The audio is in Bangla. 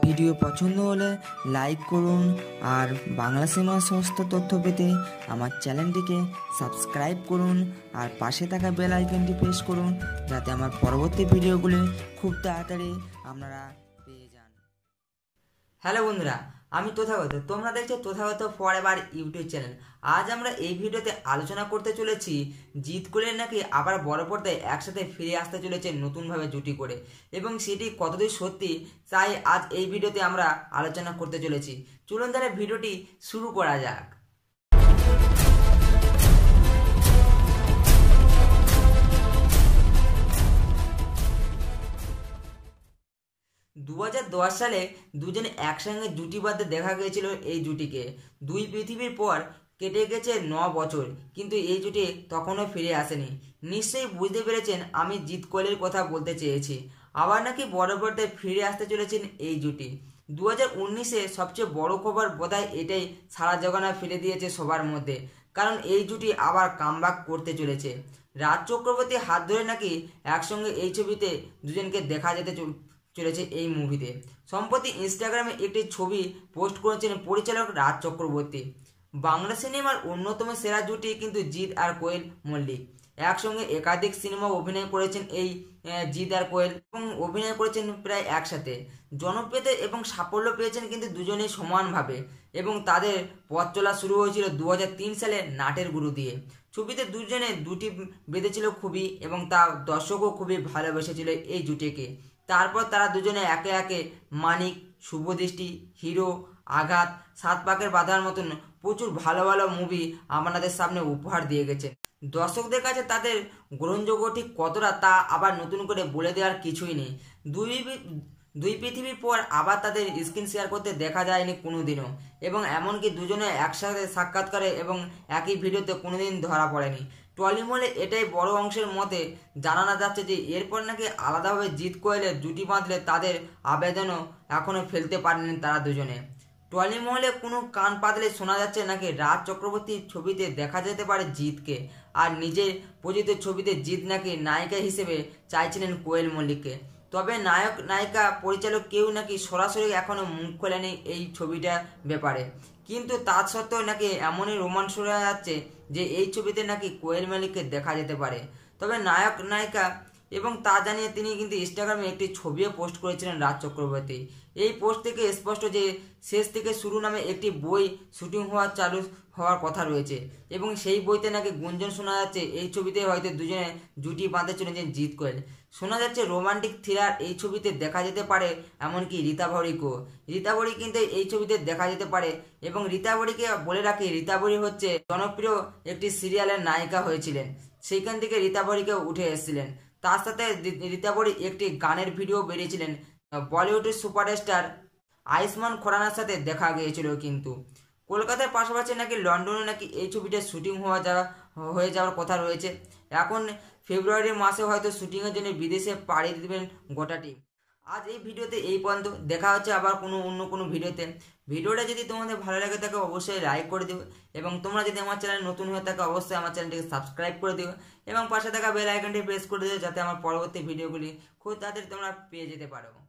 ভিডিও পছন্দ হলে লাইক করুন আর বাংলা সিনেমার সমস্ত তথ্য পেতে আমার চ্যানেলটিকে সাবস্ক্রাইব করুন আর পাশে থাকা বেল আইকনটি প্রেস করুন যাতে আমার পরবর্তী ভিডিওগুলি খুব তাড়াতাড়ি আপনারা পেয়ে যান। হ্যালো বন্ধুরা, আমি তথাগত, তোমরা দেখছো তথাগত ফরএভার ইউটিউব চ্যানেল। আজ আমরা এই ভিডিওতে আলোচনা করতে চলেছি জিৎ কোহলির নাকি আবার বড় পর্দায় একসাথে ফিরে আসতে চলেছে নতুনভাবে জুটি করে, এবং সেটি কতদূর সত্যি তাই আজ এই ভিডিওতে আমরা আলোচনা করতে চলেছি। চলুন তাহলে ভিডিওটি শুরু করা যাক। 2010 সালে দুজনে একসঙ্গে জুটি বাঁধতে দেখা গিয়েছিল এই জুটিকে। দুই পৃথিবীর পর কেটে গেছে 9 বছর, কিন্তু এই জুটি তখনও ফিরে আসেনি। নিশ্চয়ই বুঝতে পেরেছেন আমি জিৎ কোহলির কথা বলতে চেয়েছি। আবার নাকি বড় পর্দায় ফিরে আসতে চলেছেন এই জুটি। 2019-এ সবচেয়ে বড় খবর বোধহয় এটাই সারা জগনা ফেলে দিয়েছে সবার মধ্যে, কারণ এই জুটি আবার কামব্যাক করতে চলেছে। রাজ চক্রবর্তীর হাত ধরে নাকি একসঙ্গে এই ছবিতে দুজনকে দেখা যেতে চলেছে এই মুভিতে। সম্প্রতি ইনস্টাগ্রামে একটি ছবি পোস্ট করেছেন পরিচালক রাজ চক্রবর্তী। বাংলা সিনেমার অন্যতম সেরা জুটি কিন্তু জিৎ আর কোয়েল মল্লিক। একসঙ্গে একাধিক সিনেমা অভিনয় করেছেন এই জিৎ আর কোয়েল, এবং অভিনয় করেছেন প্রায় একসাথে। জনপ্রিয়তা এবং সাফল্য পেয়েছেন কিন্তু দুজনেই সমানভাবে, এবং তাদের পথ চলা শুরু হয়েছিল 2003 সালে নাটের গুরু দিয়ে। ছবিতে দুজনে দুটি বেঁধেছিল খুবই, এবং তা দর্শকও খুবই ভালোবেসেছিল এই জুটিকে। তারপর তারা দুজনে একে একে মানিক, শুভদৃষ্টি, হিরো, আঘাত, সাত পাকের বাঁধার মতন প্রচুর ভালো ভালো মুভি আমাদের সামনে উপহার দিয়ে গেছে। দর্শকদের কাছে তাদের গ্রহণযোগ্য ঠিক কতটা তা আবার নতুন করে বলে দেওয়ার কিছুই নেই। দুই পৃথিবীর পর আবার তাদের স্ক্রিন শেয়ার করতে দেখা যায়নি কোনোদিনও, এবং এমনকি দুজনে একসাথে সাক্ষাৎকারে এবং একই ভিডিওতে কোনোদিন ধরা পড়েনি। টলিমহলে এটাই বড় অংশের মতে জানানো যাচ্ছে যে এরপর নাকি আলাদাভাবে জিৎ কোহলের জুটি বাঁধলে তাদের আবেদনও এখনও ফেলতে পারেনি তারা দুজনে। টলিমহলে কোনো কান পাতলে শোনা যাচ্ছে নাকি রাজ চক্রবর্তীর ছবিতে দেখা যেতে পারে জিৎকে, আর নিজের প্রযোজিত ছবিতে জিৎ নাকি নায়িকা হিসেবে চাইছিলেন কোয়েল মল্লিককে। তবে নায়ক নায়িকা পরিচালক কেউ নাকি সরাসরি এখনও মুখ খোলেনি এই ছবিটার ব্যাপারে, কিন্তু তা সত্ত্বেও নাকি এমনই রোমাঞ্চ শোনা যাচ্ছে যে এই ছবিতে নাকি কোয়েল মল্লিককে দেখা যেতে পারে। তবে নায়ক নায়িকা এবং তা জানিয়ে তিনি কিন্তু ইনস্টাগ্রামে একটি ছবিও পোস্ট করেছিলেন রাজ চক্রবর্তী। এই পোস্ট থেকে স্পষ্ট যে শেষ থেকে শুরু নামে একটি বই শুটিং চালু হওয়ার কথা রয়েছে, এবং সেই বইতে নাকি গুঞ্জন শোনা যাচ্ছে এই ছবিতে হয়তো দুজনে জুটি বাঁধতে চলেছেন জিৎ কোয়েল। শোনা যাচ্ছে রোমান্টিক থ্রিলার এই ছবিতে দেখা যেতে পারে, এমনকি রীতা ভরিকেও। রীতা ভরি কিন্তু এই ছবিতে দেখা যেতে পারে, এবং রীতা ভরিকে বলে রাখি, রীতা ভরি হচ্ছে জনপ্রিয় একটি সিরিয়ালের নায়িকা হয়েছিলেন, সেইখান থেকে রীতা ভরিকে উঠে এসেছিলেন। তার সাথে রীতা ভরি একটি গানের ভিডিও বেরিয়েছিলেন বলিউডের সুপারস্টার আয়ুষ্মান খুরানার সাথে দেখা গিয়েছিল। কিন্তু কলকাতার পাশাপাশি নাকি লন্ডনে নাকি এই ছবিটার শুটিং হয়ে যাওয়ার কথা রয়েছে। এখন ফেব্রুয়ারি মাসে হয়তো শুটিংয়ের জন্য বিদেশে পাড়ি দেবেন গোটা টিম। আজ এই ভিডিওতে এই পর্যন্ত, দেখা হচ্ছে আবার অন্য কোনো ভিডিওতে। ভিডিওটা যদি তোমাদের ভালো লাগে থাকে অবশ্যই লাইক করে দিও, এবং তোমরা যদি আমার চ্যানেল নতুন হয়ে থাকে অবশ্যই আমার চ্যানেলটিকে সাবস্ক্রাইব করে দিও, এবং পাশে থাকা বেল আইকনটি প্রেস করে দিও যাতে আমার পরবর্তী ভিডিওগুলি খুব তাড়াতাড়ি তোমরা পেয়ে যেতে পারো।